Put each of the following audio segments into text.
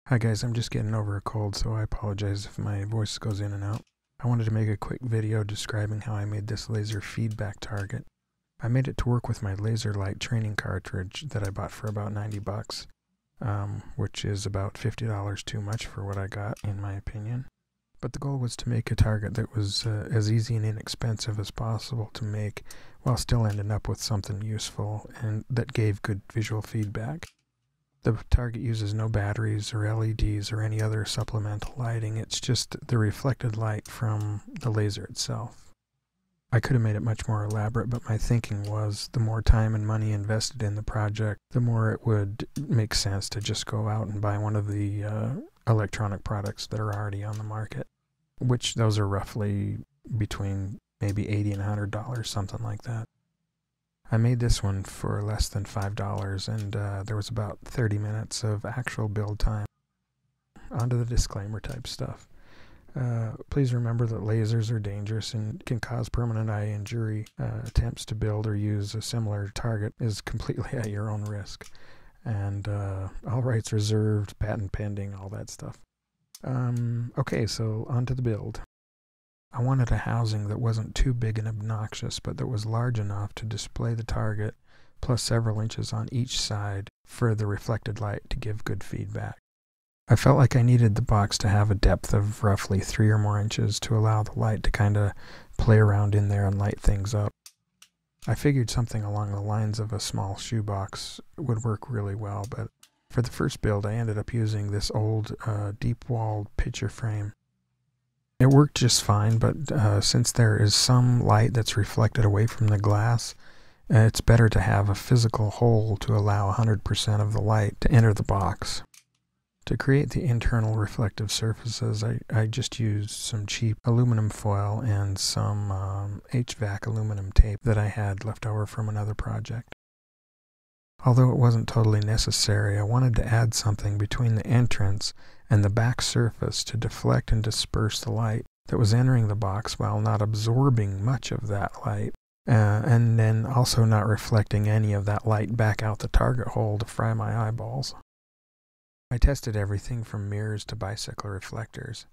Hi guys, I'm just getting over a cold, so I apologize if my voice goes in and out. I wanted to make a quick video describing how I made this laser feedback target. I made it to work with my Lazerlyte training cartridge that I bought for about 90 bucks, which is about $50 too much for what I got, in my opinion. But the goal was to make a target that was as easy and inexpensive as possible to make, while still ending up with something useful and that gave good visual feedback. The target uses no batteries or LEDs or any other supplemental lighting. It's just the reflected light from the laser itself. I could have made it much more elaborate, but my thinking was the more time and money invested in the project, the more it would make sense to just go out and buy one of the electronic products that are already on the market, which those are roughly between maybe $80 and $100, something like that. I made this one for less than $5, and there was about 30 minutes of actual build time. On to the disclaimer type stuff. Please remember that lasers are dangerous and can cause permanent eye injury. Attempts to build or use a similar target is completely at your own risk. And all rights reserved, patent pending, all that stuff. Okay, so on to the build. I wanted a housing that wasn't too big and obnoxious, but that was large enough to display the target, plus several inches on each side for the reflected light to give good feedback. I felt like I needed the box to have a depth of roughly 3 or more inches to allow the light to kind of play around in there and light things up. I figured something along the lines of a small shoebox would work really well, but for the first build I ended up using this old deep-walled picture frame. It worked just fine, but since there is some light that's reflected away from the glass, it's better to have a physical hole to allow 100% of the light to enter the box. To create the internal reflective surfaces, I just used some cheap aluminum foil and some HVAC aluminum tape that I had left over from another project. Although it wasn't totally necessary, I wanted to add something between the entrance and the back surface to deflect and disperse the light that was entering the box while not absorbing much of that light, and then also not reflecting any of that light back out the target hole to fry my eyeballs. I tested everything from mirrors to bicycle reflectors.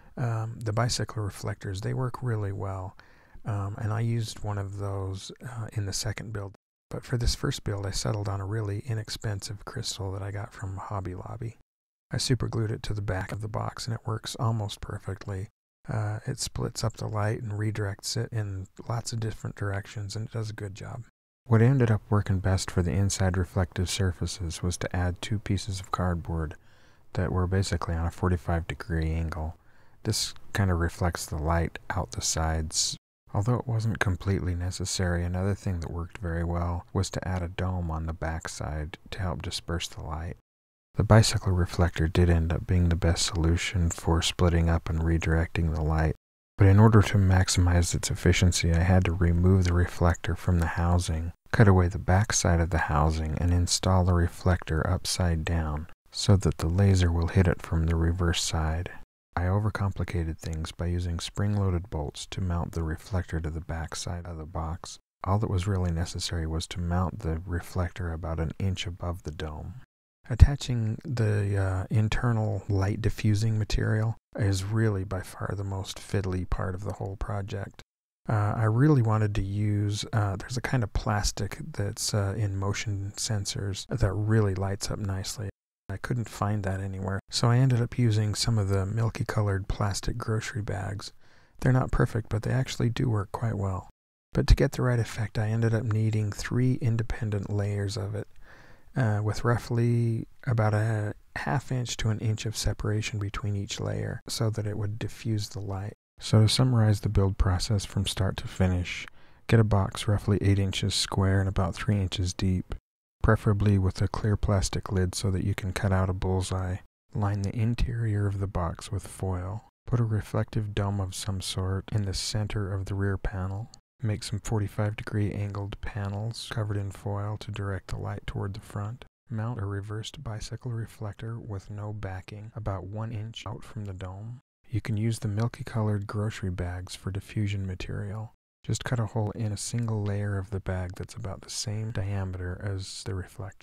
The bicycle reflectors, they work really well, and I used one of those in the second build. But for this first build, I settled on a really inexpensive crystal that I got from Hobby Lobby. I superglued it to the back of the box, and it works almost perfectly. It splits up the light and redirects it in lots of different directions, and it does a good job. What ended up working best for the inside reflective surfaces was to add 2 pieces of cardboard that were basically on a 45-degree angle. This kind of reflects the light out the sides. Although it wasn't completely necessary, another thing that worked very well was to add a dome on the back side to help disperse the light. The bicycle reflector did end up being the best solution for splitting up and redirecting the light, but in order to maximize its efficiency, I had to remove the reflector from the housing, cut away the back side of the housing, and install the reflector upside down so that the laser will hit it from the reverse side. I overcomplicated things by using spring-loaded bolts to mount the reflector to the back side of the box. All that was really necessary was to mount the reflector about an inch above the dome. Attaching the internal light diffusing material is really by far the most fiddly part of the whole project. I really wanted to use, there's a kind of plastic that's in motion sensors that really lights up nicely. I couldn't find that anywhere, so I ended up using some of the milky colored plastic grocery bags. They're not perfect, but they actually do work quite well. But to get the right effect, I ended up needing 3 independent layers of it, with roughly about a ½ inch to an inch of separation between each layer, so that it would diffuse the light. So to summarize the build process from start to finish, get a box roughly 8 inches square and about 3 inches deep, preferably with a clear plastic lid so that you can cut out a bullseye. Line the interior of the box with foil. Put a reflective dome of some sort in the center of the rear panel. Make some 45-degree angled panels covered in foil to direct the light toward the front. Mount a reversed bicycle reflector with no backing about 1 inch out from the dome. You can use the milky colored grocery bags for diffusion material. Just cut a hole in a single layer of the bag that's about the same diameter as the reflector.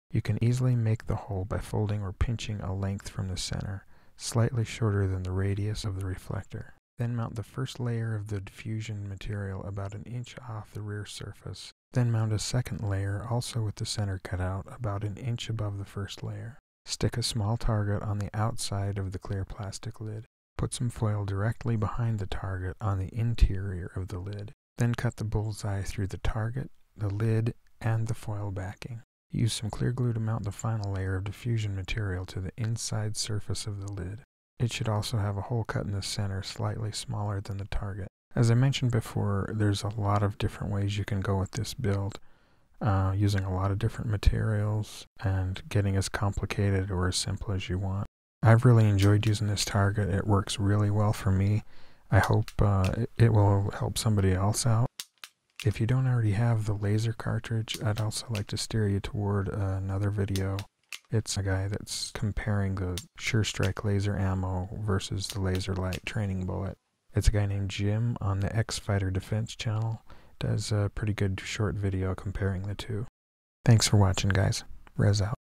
You can easily make the hole by folding or pinching a length from the center, slightly shorter than the radius of the reflector. Then mount the first layer of the diffusion material about an inch off the rear surface. Then mount a second layer, also with the center cut out, about an inch above the first layer. Stick a small target on the outside of the clear plastic lid. Put some foil directly behind the target on the interior of the lid. Then cut the bullseye through the target, the lid, and the foil backing. Use some clear glue to mount the final layer of diffusion material to the inside surface of the lid. It should also have a hole cut in the center slightly smaller than the target. As I mentioned before, there's a lot of different ways you can go with this build, using a lot of different materials and getting as complicated or as simple as you want. I've really enjoyed using this target. It works really well for me. I hope it will help somebody else out. If you don't already have the laser cartridge, I'd also like to steer you toward another video. It's a guy that's comparing the Surestrike Lazer Ammo versus the Lazerlyte training bullet. It's a guy named Jim on the X Fighter Defense channel. Does a pretty good short video comparing the two. Thanks for watching, guys. Rez out.